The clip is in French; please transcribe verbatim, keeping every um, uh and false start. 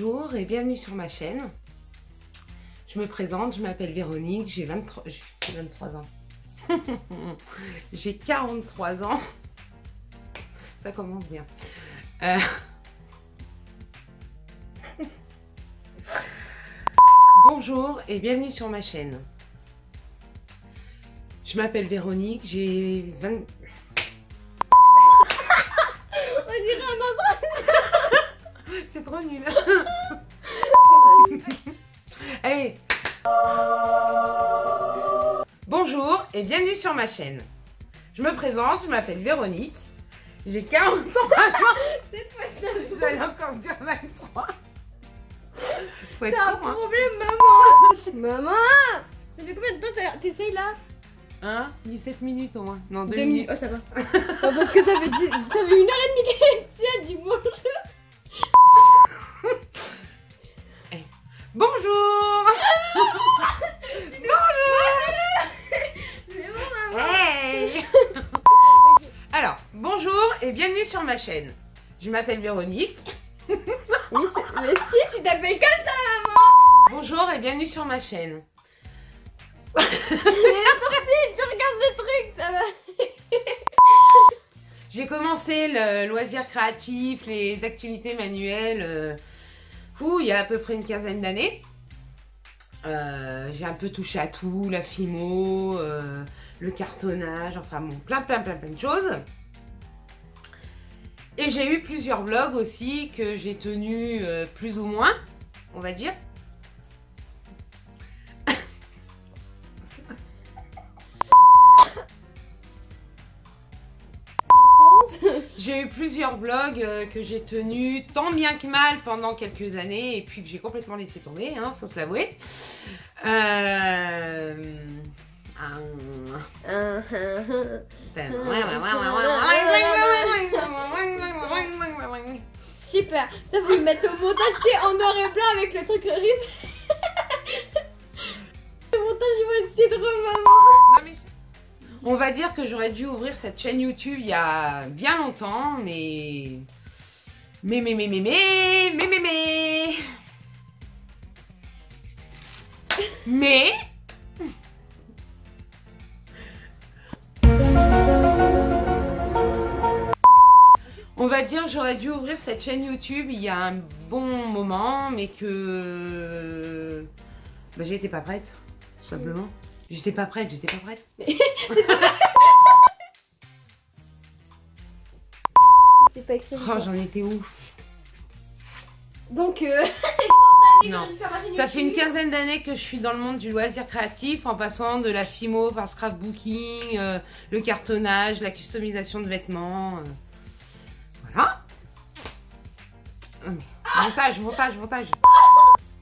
Bonjour et bienvenue sur ma chaîne. Je me présente, je m'appelle Véronique, j'ai vingt-trois, j'ai vingt-trois ans. J'ai quarante-trois ans. Ça commence bien. Euh... Bonjour et bienvenue sur ma chaîne. Je m'appelle Véronique, j'ai vingt... On dirait un endroit. C'est trop nul. Allez. Bonjour et bienvenue sur ma chaîne. Je me présente, je m'appelle Véronique. J'ai quarante ans. C'est pas ça. J'allais encore dire vingt-trois. T'as un problème, maman. Maman. Ça fait combien de temps t'essayes là? Hein? dix-sept minutes au moins. Non, deux minutes. minutes. Oh, ça va. Oh, parce que ça fait, dix... ça fait une heure et demie qu'elle est ici, elle dit bonjour. Hey. Bonjour. Bonjour. C'est bon, maman. Hey. Alors, bonjour et bienvenue sur ma chaîne. Je m'appelle Véronique. Oui, mais si, tu t'appelles comme ça, maman. Bonjour et bienvenue sur ma chaîne. Mais sorti, tu regardes ce truc, ça va. J'ai commencé le loisir créatif, les activités manuelles, euh, fou, il y a à peu près une quinzaine d'années. Euh, j'ai un peu touché à tout, la fimo, euh, le cartonnage, enfin bon, plein plein plein plein de choses. Et j'ai eu plusieurs vlogs aussi que j'ai tenus euh, plus ou moins, on va dire. J'ai eu plusieurs vlogs euh, que j'ai tenus tant bien que mal pendant quelques années et puis que j'ai complètement laissé tomber, hein, faut se l'avouer. Euh... Super, ça vous le mettre au montage, c'est en noir et blanc avec le truc risque. Le montage, il va être si drôle, maman. Non, mais... On va dire que j'aurais dû ouvrir cette chaîne YouTube il y a bien longtemps, mais... Mais, mais, mais, mais, mais, mais, mais, mais... Mais... On va dire que j'aurais dû ouvrir cette chaîne YouTube il y a un bon moment, mais que... Bah, j'étais pas prête, tout simplement. J'étais pas prête, j'étais pas prête. C'est pas écrit. Oh, j'en étais ouf. Donc, euh... non. Ça fait une quinzaine d'années que je suis dans le monde du loisir créatif, en passant de la fimo par scrapbooking, euh, le cartonnage, la customisation de vêtements. Euh... Voilà. Oh, mais... Montage, montage, montage.